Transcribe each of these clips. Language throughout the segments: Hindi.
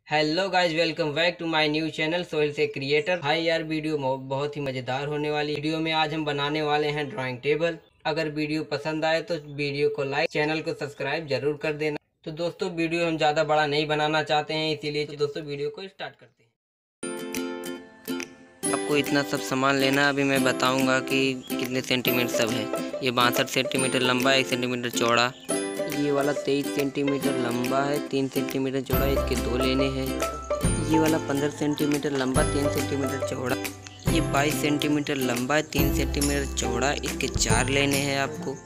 Hello guys, welcome back to my new channel Sohail से क्रिएटर। हाय यार, वीडियो बहुत ही मज़ेदार होने वाली वीडियो में आज हम बनाने वाले हैं ड्राइंग टेबल। अगर वीडियो पसंद आए तो वीडियो को लाइक, चैनल को सब्सक्राइब जरूर कर देना। तो दोस्तों, वीडियो हम ज़्यादा बड़ा नहीं बनाना चाहते हैं, इसीलिए तो दोस्तों वीडियो को स्टार्ट करते हैं। आपको इतना सब सामान लेना है। अभी मैं बताऊँगा कि कितने सेंटीमीटर सब है। ये 62 सेंटीमीटर लंबा, 1 सेंटीमीटर चौड़ा। ये वाला 23 सेंटीमीटर लंबा है, 3 सेंटीमीटर चौड़ा, इसके 2 लेने हैं। ये वाला 15 सेंटीमीटर लंबा, 3 सेंटीमीटर चौड़ा। ये 22 सेंटीमीटर लंबा है, 3 सेंटीमीटर चौड़ा, इसके 4 लेने हैं आपको।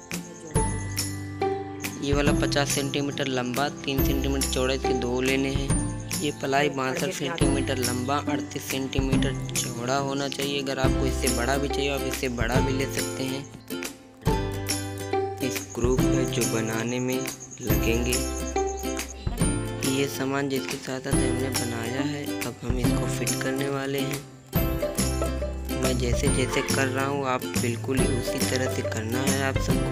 ये वाला 50 सेंटीमीटर लंबा, 3 सेंटीमीटर चौड़ा, इसके 2 लेने हैं। ये प्लाई 62 सेंटीमीटर लंबा, 38 सेंटीमीटर चौड़ा होना चाहिए। अगर आपको इससे बड़ा भी चाहिए आप इससे बड़ा भी ले सकते हैं। स्क्रू है जो बनाने में लगेंगे। ये सामान जिसके साथ हमने बनाया है, अब हम इसको फिट करने वाले हैं। मैं जैसे जैसे कर रहा हूँ आप बिल्कुल ही उसी तरह से करना है आप सबको।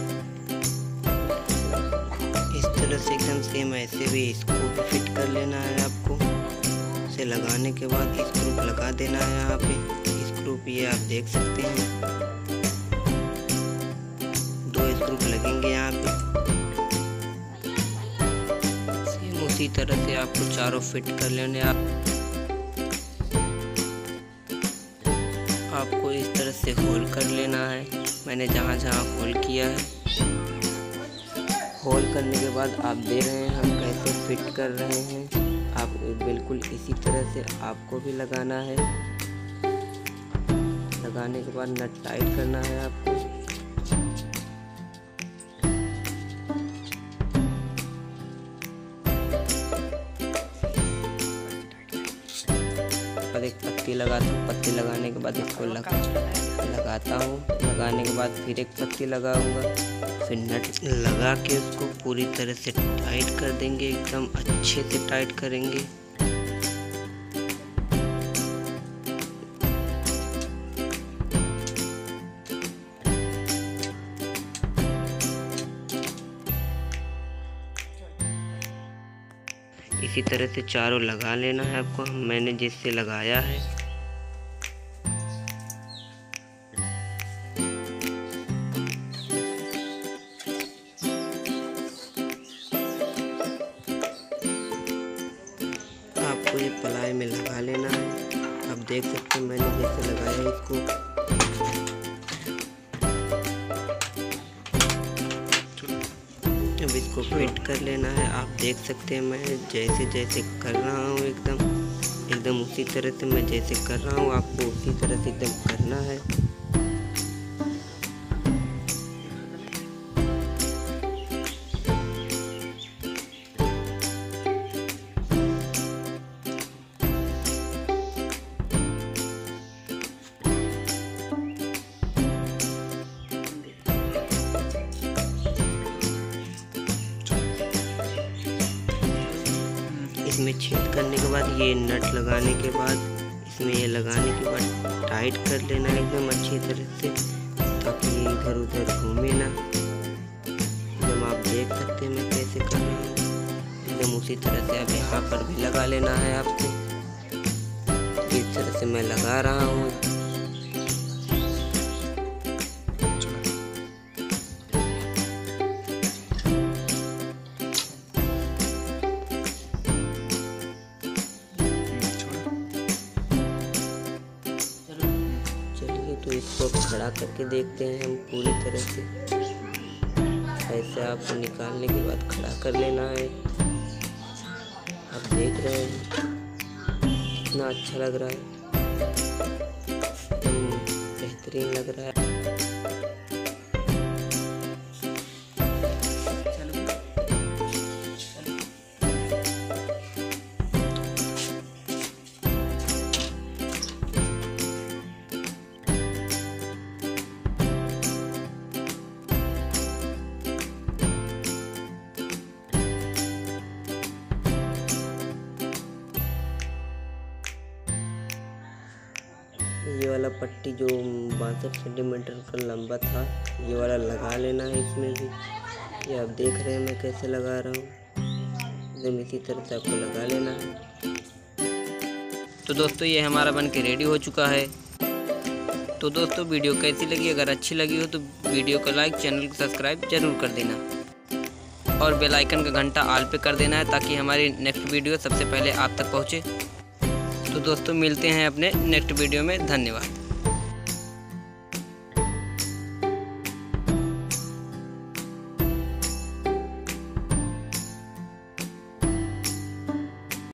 इस तरह से एकदम सेम ऐसे भी इसको फिट कर लेना है आपको। इसे लगाने के बाद स्क्रू लगा देना है यहाँ पे। स्क्रू ये आप देख सकते हैं, 2 स्क्रू लगेंगे यहाँ पे। सेम उसी तरह से आपको चारों फिट कर लेने। आपको इस तरह से होल कर लेना है। मैंने जहाँ जहाँ होल किया है, होल करने के बाद आप देख रहे हैं हम कैसे फिट कर रहे हैं। आप बिल्कुल इसी तरह से आपको भी लगाना है। लगाने के बाद नट टाइट करना है आपको। एक पत्ती लगाता हूँ, पत्ती लगाने के बाद इसको लगाता हूँ। लगाने के बाद फिर एक पत्ती लगाऊंगा, फिर नट लगा के उसको पूरी तरह से टाइट कर देंगे। एकदम अच्छे से टाइट करेंगे। इसी तरह से चारों लगा लेना है आपको। मैंने जिससे लगाया है आपको ये प्लाई में लगा लेना है। आप देख सकते हैं मैंने जैसे लगाया है इसको। अब इसको फिट कर लेना है। आप देख सकते हैं मैं जैसे जैसे कर रहा हूँ एकदम उसी तरह से मैं जैसे कर रहा हूँ आपको उसी तरह से एकदम करना है। इसमें छेद करने के बाद ये नट लगाने के बाद इसमें ये लगाने के बाद टाइट कर लेना है एकदम अच्छी तरह से, ताकि ये इधर उधर घूमे ना। एकदम आप देख सकते हैं मैं कैसे कर रहा हूँ। एकदम उसी तरह से अब यहाँ पर भी लगा लेना है आपको। इस तरह से मैं लगा रहा हूँ। तो इसको खड़ा करके देखते हैं हम पूरी तरह से। ऐसे आपको निकालने के बाद खड़ा कर लेना है। आप देख रहे हैं कितना अच्छा लग रहा है, बेहतरीन लग रहा है। ये वाला पट्टी जो 62 सेंटीमीटर का लंबा था, ये वाला लगा लेना है इसमें भी। ये आप देख रहे हैं मैं कैसे लगा रहा हूँ। एकदम इसी तरह से आपको लगा लेना है। तो दोस्तों ये हमारा बन के रेडी हो चुका है। तो दोस्तों वीडियो कैसी लगी, अगर अच्छी लगी हो तो वीडियो को लाइक, चैनल को सब्सक्राइब जरूर कर देना और बेल आइकन का घंटा ऑल पे कर देना है ताकि हमारी नेक्स्ट वीडियो सबसे पहले आप तक पहुँचे। तो दोस्तों मिलते हैं अपने नेक्स्ट वीडियो में। धन्यवाद।